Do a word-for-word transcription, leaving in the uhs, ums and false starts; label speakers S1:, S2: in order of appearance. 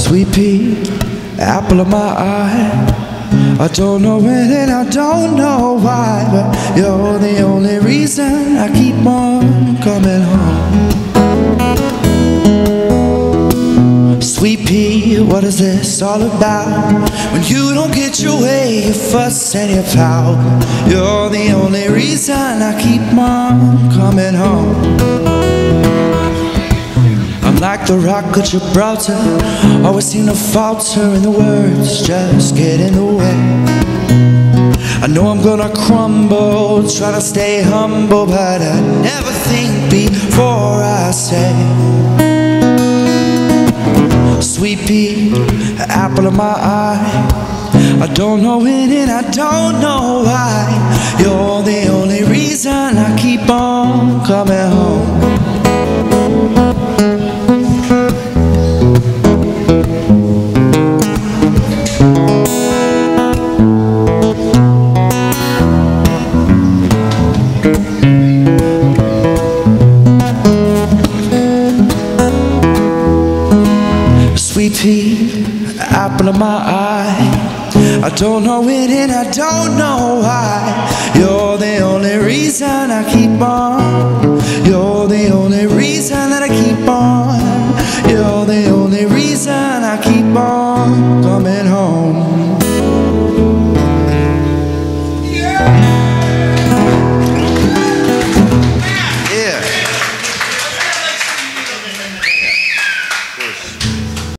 S1: Sweet pea, apple of my eye. I don't know when and I don't know why, but you're the only reason I keep on coming home. Sweet pea, what is this all about? When you don't get your way, you fuss and you pout. You're the only reason I keep on coming home. I'm like the rock of Gibraltar, always seem to falter and the words just get in the way. I know I'm gonna crumble, try to stay humble, but I never think before I say. Sweet pea, apple of my eye. I don't know when and I don't know why. You're the only reason I keep on coming home. Sweet pea, apple of my eye. I don't know when and I don't know why. You're the only reason I keep on. You're the only reason that I keep on.